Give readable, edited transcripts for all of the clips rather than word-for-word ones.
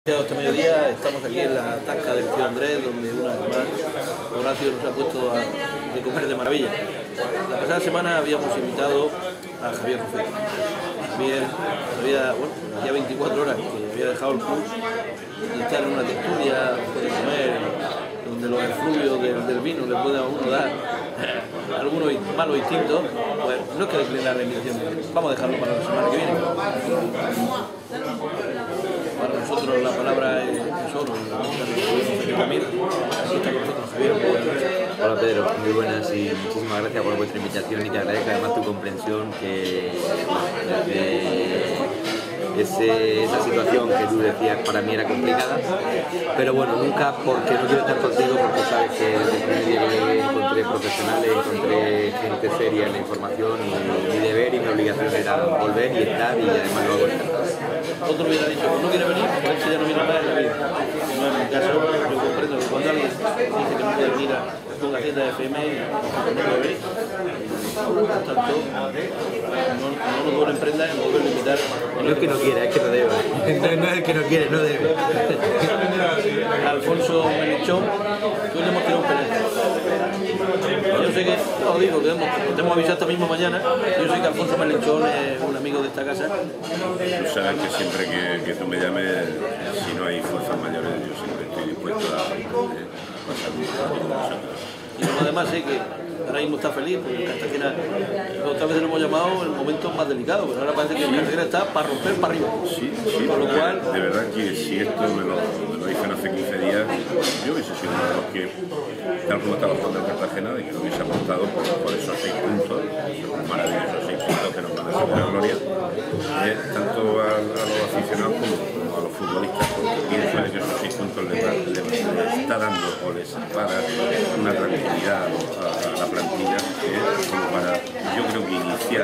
Este mediodía estamos aquí en la tasca del tío Andrés, donde una vez más Horacio nos ha puesto de comer de maravilla. La pasada semana habíamos invitado a Javier Rufete. Javier hacía 24 horas que había dejado el club y estar en una tertulia, puede comer, donde los efluvios del vino le puede a uno dar algunos malos instintos. Pues no es que declinar la invitación, vamos a dejarlo para la semana que viene. Para nosotros la palabra es tesoro y la música también. Así está con nosotros Javier. Hola Pedro, muy buenas y muchísimas gracias por vuestra invitación y te agradezco además tu comprensión que esa situación que tú decías para mí era complicada, pero bueno, nunca porque no quiero estar contigo, porque sabes que desde el primer día que llegué encontré profesionales, encontré gente seria en la información y mi deber y mi obligación era volver y estar y además lo hago encantado. Otro hubiera dicho, no quiere venir, porque él ya no viene nada en la vida. No es mi caso, yo comprendo que cuando alguien dice que no puede venir a una tienda de FM, no puede venir. Por tanto, no nos duele emprender, no duele invitar. No es que no quiera, es que no debe. No es el que no quiere, no debe. Alfonso Melechón, que hoy le hemos tirado un penalti. Yo sé que, os digo, que te hemos avisado esta misma mañana, yo sé que Alfonso Melechón es un amigo de esta casa. Tú sabes que siempre que tú me llames, si no hay fuerzas mayores, yo siempre estoy dispuesto a pasar un rato con vosotros. Y luego además sé que ahora mismo está feliz, porque Cartagena otra vez lo hemos llamado en el momento más delicado, pero ahora parece que Cartagena está para romper para arriba. Sí, con lo cual, de verdad que si esto me lo dicen hace 15 días, yo hubiese sido uno de los que, tal como estaba jugando en Cartagena, de que lo hubiese apostado por esos 6 puntos, maravillosos 6 puntos que nos van a hacer la gloria, tanto a los aficionados como a los futbolistas, porque pienso que esos 6 puntos les está dando o les va a dar una tranquilidad a la plantilla como para, yo creo que iniciar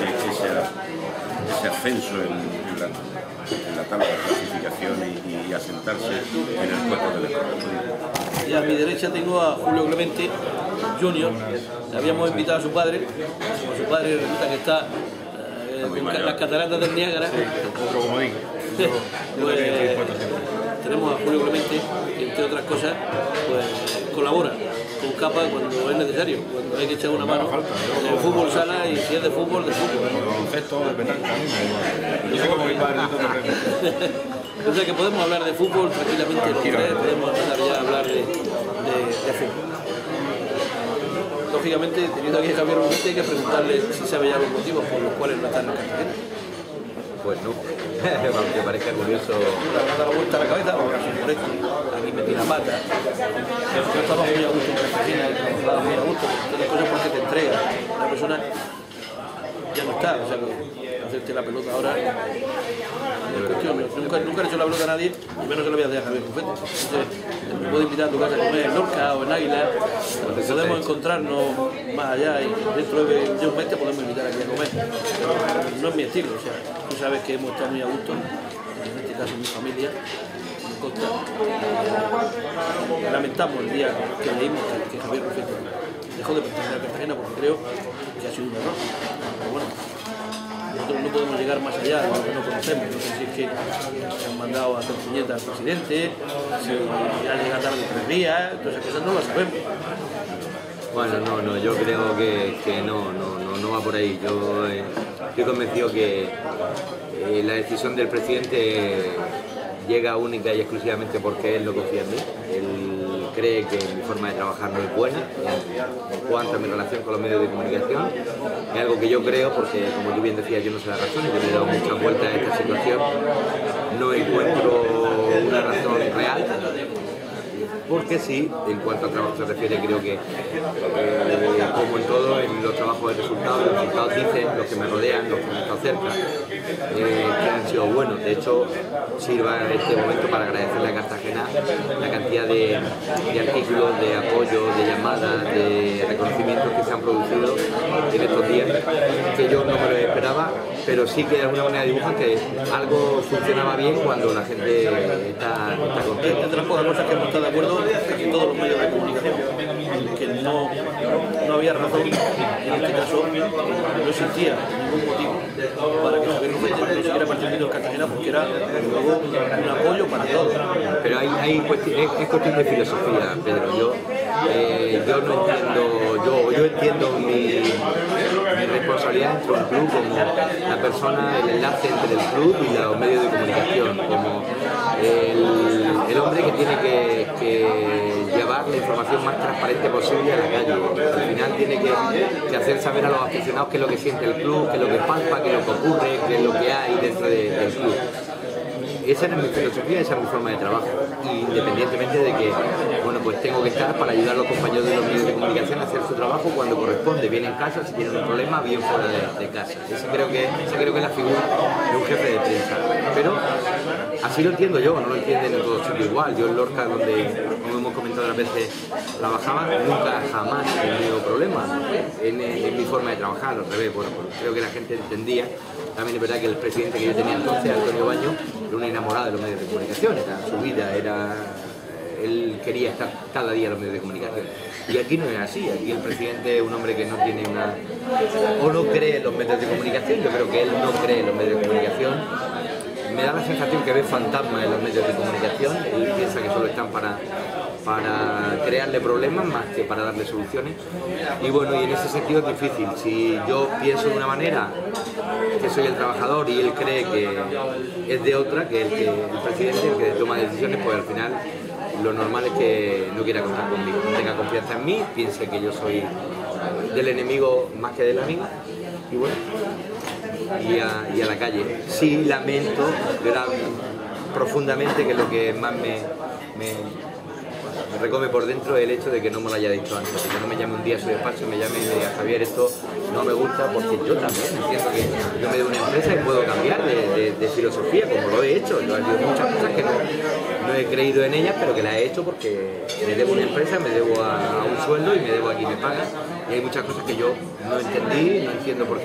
ese ascenso en la tabla de clasificación y asentarse en el puesto que le corresponde. y a mi derecha tengo a Julio Clemente Junior. Le habíamos invitado a su padre, como su padre resulta que está en las cataratas del Niágara. Otro comodín. Pues, tenemos a Julio Clemente, que entre otras cosas pues colabora con capa cuando es necesario, cuando hay que echar una mano en el fútbol sala y si es de fútbol, de fútbol. Baloncesto, de petanca. Yo como mi padre, O sea que podemos hablar de fútbol tranquilamente, los tres, podemos empezar ya a hablar de fútbol. Lógicamente, teniendo aquí a Javier Rufete, hay que preguntarle si sabe ya los motivos por los cuales no está en la Cartagena. Pues no, aunque parezca curioso. Me ha dado vuelta a la cabeza, por esto, aquí metí la pata. Yo estaba muy a gusto en Cartagena, estaba muy a gusto, todas las cosas porque te entregas. La persona ya no está, o sea, hacerte la pelota ahora no es cuestión. Nunca he hecho la pelota a nadie, y menos se lo voy a hacer a Javier Rufete. Entonces, me puedo invitar a tu casa a comer en Lorca o en Águila, podemos encontrarnos más allá y dentro de un mes te podemos invitar aquí a comer. Pero no es mi estilo, o sea, tú sabes que hemos estado muy a gusto, en este caso mi familia, en Costa. Lamentamos el día que leímos que Javier Rufete dejó de pertenecer a Cartagena porque creo que ha sido un error. Pero bueno, nosotros no podemos llegar más allá de lo que no conocemos. No sé si es que se han mandado a hacer puñetas al presidente, si ya llega tarde 3 días, todas esas cosas no las sabemos. Bueno, no, yo creo que no va por ahí. Yo estoy convencido que la decisión del presidente llega única y exclusivamente porque él lo confía en mí. Él cree que mi forma de trabajar no es buena en cuanto a mi relación con los medios de comunicación. Es algo que yo creo porque, como tú bien decías, yo no sé la razón, yo le he dado muchas vueltas a esta situación. No encuentro una razón real. Porque sí, en cuanto al trabajo se refiere, creo que como en todo, en los trabajos de resultados, los resultados dicen, los que me rodean, los que me están cerca, que han sido buenos. De hecho, sirva este momento para agradecerle a Cartagena la cantidad de artículos, de apoyo, de llamadas, de reconocimientos que se han producido en estos días, que yo no me lo esperaba, pero sí que de alguna manera dibujan que algo funcionaba bien cuando la gente está contenta. Entre las pocas cosas que hemos estado de acuerdo es que todos los medios de comunicación, que no había razón, en este caso no existía ningún motivo para que Javier Rufete no siguiera participando en Cartagena, porque era luego un apoyo para todos. Pero es cuestión de filosofía, Pedro. Yo no entiendo, yo entiendo mi responsabilidad dentro del club como la persona, el enlace entre el club y los medios de comunicación, como el hombre que tiene que llevar la información más transparente posible a la calle. Al final tiene que hacer saber a los aficionados qué es lo que siente el club, qué es lo que palpa, qué es lo que ocurre, qué es lo que hay dentro del club. Esa es mi filosofía, esa es mi forma de trabajo, independientemente de que, bueno, pues tengo que estar para ayudar a los compañeros de los medios de comunicación a hacer su trabajo cuando corresponde, bien en casa, si tienen un problema, bien fuera de casa. Esa creo que es la figura de un jefe de prensa. Pero así lo entiendo yo, no lo entienden en todo sitio igual. Yo en Lorca, donde, como hemos comentado otras veces, trabajaba, nunca jamás he tenido problemas en mi forma de trabajar, al revés. Bueno, pues creo que la gente entendía. También es verdad que el presidente que yo tenía entonces, Antonio Baño, era un enamorado de los medios de comunicación, era su vida, él quería estar cada día en los medios de comunicación. Y aquí no es así, aquí el presidente es un hombre que no tiene o no cree en los medios de comunicación. Yo creo que él no cree en los medios de comunicación. Me da la sensación que ve fantasmas en los medios de comunicación, él piensa que solo están para crearle problemas más que para darle soluciones. Y bueno, y en ese sentido es difícil. Si yo pienso de una manera, que soy el trabajador, y él cree que es de otra, que el presidente, el que toma decisiones, pues al final lo normal es que no quiera contar conmigo, no tenga confianza en mí, piense que yo soy del enemigo más que del amigo. Y bueno, y a la calle. Sí, lamento profundamente, que lo que más me recome por dentro es el hecho de que no me lo haya dicho antes, que no me llame un día a su despacho y me llame y me diga: Javier, esto no me gusta, porque yo también entiendo que yo me doy una empresa y puedo cambiar de filosofía, como lo he hecho. Yo he habido muchas cosas que no he creído en ellas, pero que las he hecho porque me debo una empresa, me debo a un sueldo y me debo a quien me paga. Y hay muchas cosas que yo no entendí, no entiendo por qué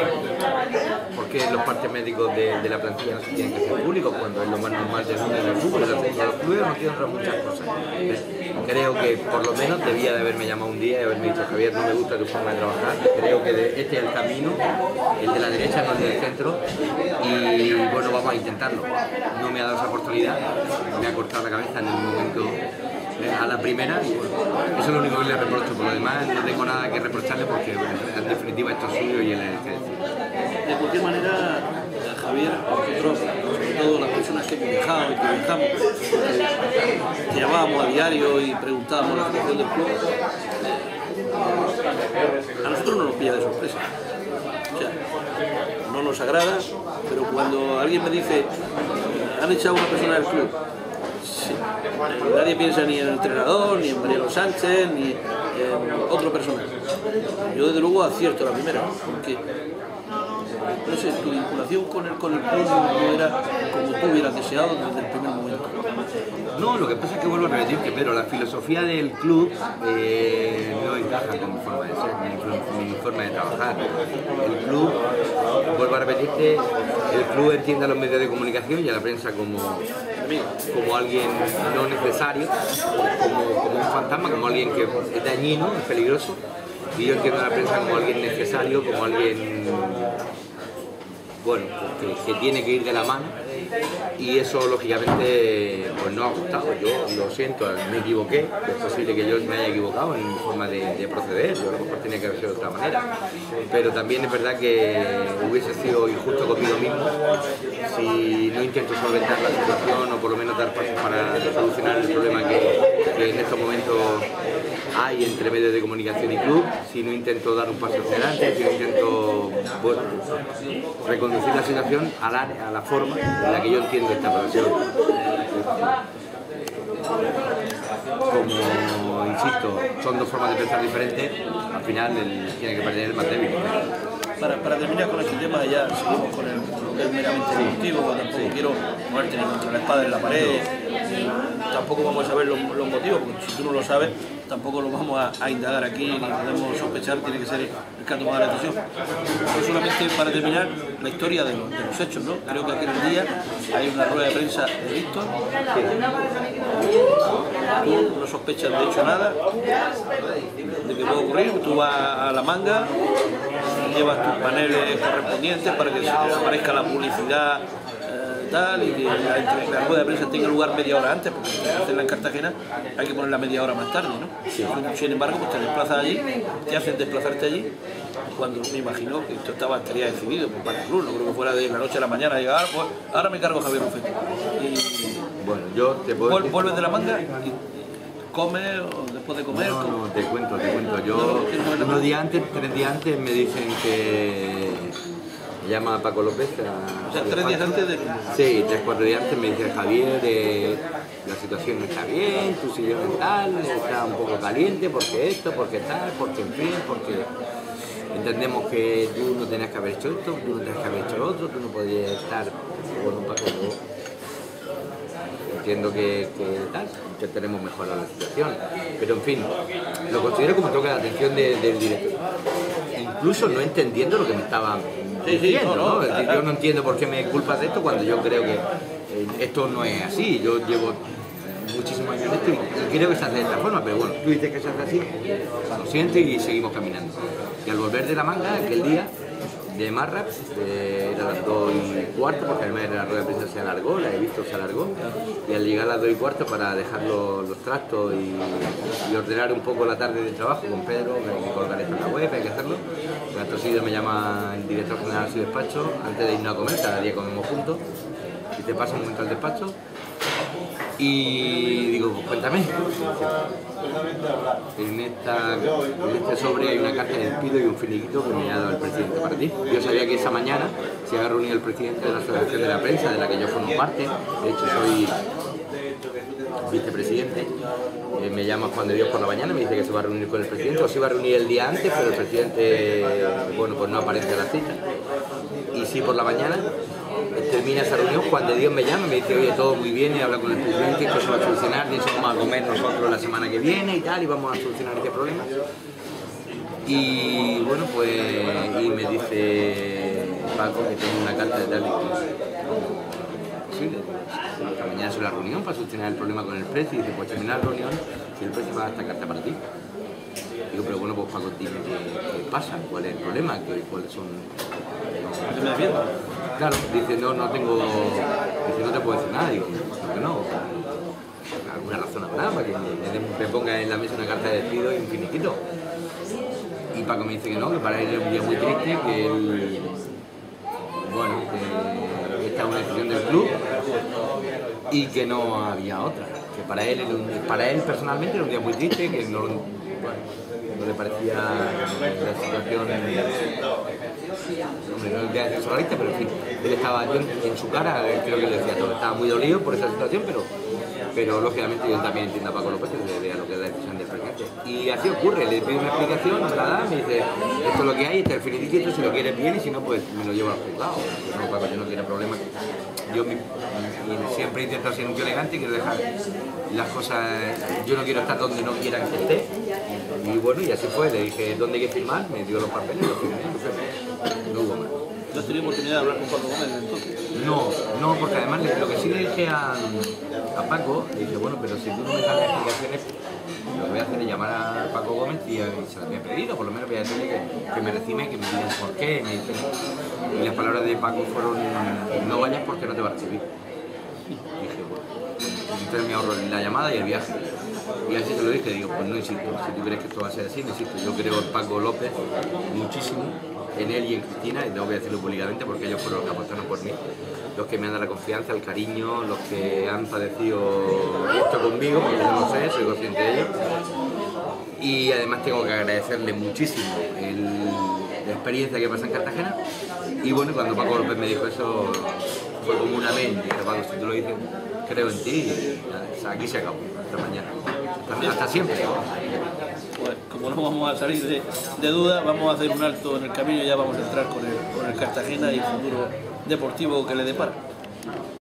los partes médicos de la plantilla no se tienen que ser públicos, cuando es lo más normal del mundo del fútbol. Los clubes no tienen otras muchas cosas. Creo que por lo menos debía de haberme llamado un día y haberme dicho: Javier, no me gusta tu forma de trabajar, creo que este es el camino, el de la derecha, no el del centro, y bueno, vamos a intentarlo. No me ha dado esa oportunidad, me ha cortado la cabeza en el momento, a la primera, y bueno, eso es lo único que le reprocho. Por lo demás no tengo nada que reprocharle, porque bueno, en definitiva esto es suyo y él es el que decide. De cualquier manera, Javier, nosotros, sobre todo las personas que hemos viajado y que viajamos, que llamábamos a diario y preguntábamos la situación del club, a nosotros no nos pilla de sorpresa. O sea, no nos agrada, pero cuando alguien me dice: han echado a una persona del club, sí, nadie piensa ni en el entrenador, ni en Mariano Sánchez, ni en otro personaje. Yo desde luego acierto la primera, porque no sé, tu vinculación con el club no era como tú hubieras deseado desde el primer momento. No, lo que pasa es que vuelvo a repetir que, Pedro, la filosofía del club no encaja con mi forma de ser, mi forma de trabajar. El club, vuelvo a repetirte, el club entiende a los medios de comunicación y a la prensa como alguien no necesario, como un fantasma, como alguien que es dañino, es peligroso, y yo entiendo a la prensa como alguien necesario, como alguien, bueno, que tiene que ir de la mano. Y eso lógicamente pues no ha gustado. Yo lo siento, me equivoqué, es posible que yo me haya equivocado en mi forma de proceder, yo a lo mejor tenía que haber sido de otra manera, pero también es verdad que hubiese sido injusto conmigo mismo si no intento solventar la situación, o por lo menos dar pasos para solucionar el problema que en estos momentos hay entre medios de comunicación y club, si no intento dar un paso hacia adelante, si no intento, bueno, reconducir la situación a la forma en la que yo entiendo esta operación. Como insisto, son dos formas de pensar diferentes, al final tiene que perder el más débil. Para terminar con este tema, ya seguimos con lo que es meramente deportivo, tampoco quiero ponerte ni contra la espada en la pared, tampoco vamos a saber los motivos, porque si tú no lo sabes, tampoco lo vamos a indagar aquí, ni podemos sospechar, tiene que ser el que ha tomado la decisión. Pero solamente para terminar, la historia de los hechos, ¿no? Creo que aquel día hay una rueda de prensa de Víctor, tú no sospechas de hecho nada de que puede ocurrir, tú vas a la manga, llevas tus paneles correspondientes para que aparezca la publicidad tal, y que la rueda de prensa tenga lugar media hora antes, porque hacerla en Cartagena hay que ponerla media hora más tarde, ¿no? Sí. Sin embargo, pues te desplazas allí, te hacen desplazarte allí, cuando me imagino que esto estaría decidido para el club, no creo que fuera de la noche a la mañana, llegar, pues ahora me cargo Javier Rufete. Y bueno, yo te puedo decir... Vuelves de la manga y comes, o después de comer... No, te cuento. Yo, unos días antes, 3 días antes, me dicen que... Me llama Paco López. O sea, 3 días antes de... Sí, 3 o 4 días antes me dice Javier, la situación no está bien, tu sillón tal, está un poco caliente, porque esto, porque tal, porque en fin, porque entendemos que tú no tenías que haber hecho esto, tú no tenías que haber hecho lo otro, tú no podías estar. Bueno, Paco, yo entiendo que tal, que tenemos mejorar la situación, pero en fin, lo considero como toque de atención del director, incluso no entendiendo lo que me estaba diciendo, ¿no? Es decir, yo no entiendo por qué me culpas de esto cuando yo creo que esto no es así. Yo llevo muchísimos años en esto y creo que se hace de esta forma, pero bueno, tú dices que se hace así, lo siento y seguimos caminando. Y al volver de la manga, aquel día de Marrap, era las 2:15, porque además la rueda de prensa se alargó, la he visto se alargó, y al llegar a las 2:15 para dejar los trastos y ordenar un poco la tarde de trabajo con Pedro, que hay que colgar esto en la web, hay que hacerlo. Gato Sido me llama el director general de su despacho, antes de irnos a comer, cada día comemos juntos, y te pasa un momento al despacho, y digo, pues cuéntame. En este sobre hay una carta de despido y un finiquito que me ha dado el presidente para ti. Yo sabía que esa mañana se había reunido el presidente de la Asociación de la Prensa, de la que yo formo parte, de hecho soy vicepresidente. Me llama Juan de Dios por la mañana, me dice que se va a reunir con el presidente, o se iba a reunir el día antes, pero el presidente, bueno, pues no aparece a la cita. Y sí, por la mañana termina esa reunión, Juan de Dios me llama, me dice, oye, todo muy bien, y habla con el presidente, esto se va a solucionar, y eso vamos a comer nosotros la semana que viene y tal, y vamos a solucionar este problema. Y bueno, pues, y me dice Paco que tengo una carta de tal y posible. Esta mañana es la reunión para solucionar el problema con el precio, y dice, pues terminar la reunión, si el precio va a esta carta para ti. Digo, pero bueno, pues Paco, dime qué pasa, cuál es el problema, cuáles son... ¿A qué me defiendo? Claro, dice, no tengo... Dice, no te puedo decir nada, digo, ¿por qué no? ¿Alguna razón habrá para que me ponga en la mesa una carta de despido y un finiquito? Y Paco me dice que no, que para él es un día muy triste, que él... Bueno, que esta es una decisión del club y que no había otra. Que para él personalmente era un día muy triste, que no... no le parecía la situación, hombre, no le decía surrealista, pero en fin, él estaba, yo en su cara creo que le decía todo, estaba muy dolido por esa situación, pero lógicamente yo también entiendo a Paco López que le vea lo que es la decisión del presidente. Y así ocurre, le pido una explicación, me la da, me dice, esto es lo que hay, este es el finiquito, si lo quieres bien y si no, pues me lo llevo al juzgado. No, Paco, yo no quiero problemas. Yo siempre intento ser un tío elegante y quiero dejar las cosas, yo no quiero estar donde no quieran que esté. Y bueno, y así fue, le dije, ¿dónde hay que firmar? Me dio los papeles, los firmé, no hubo más. ¿No has tenido oportunidad de hablar con Paco Gómez entonces? No, porque además lo que sí le dije a Paco, le dije, bueno, pero si tú no me das explicaciones, lo que voy a hacer es llamar a Paco Gómez y se las voy a pedir, o por lo menos voy a decirle que me recibe, que me digan por qué, me dicen. Y las palabras de Paco fueron, no vayas porque no te va a recibir. Y dije, bueno, entonces me ahorro la llamada y el viaje. Y así te lo dije, digo, pues no insisto, si tú crees que esto va a ser así, no insisto. Yo creo en Paco López muchísimo, en él y en Cristina, y tengo que decirlo públicamente porque ellos fueron los que apostaron por mí, los que me han dado la confianza, el cariño, los que han padecido esto conmigo, porque yo no sé, soy consciente de ello. Y además tengo que agradecerle muchísimo la experiencia que pasa en Cartagena. Y bueno, cuando Paco López me dijo eso, fue como un amén. Dije, Paco, si tú lo dices, creo en ti, y aquí se acabó, hasta mañana. Hasta siempre. Pues como no vamos a salir de duda, vamos a hacer un alto en el camino y ya vamos a entrar con el Cartagena y el futuro deportivo que le depara.